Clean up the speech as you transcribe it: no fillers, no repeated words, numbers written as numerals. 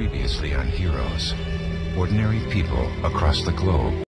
Previously on Heroes. Ordinary people across the globe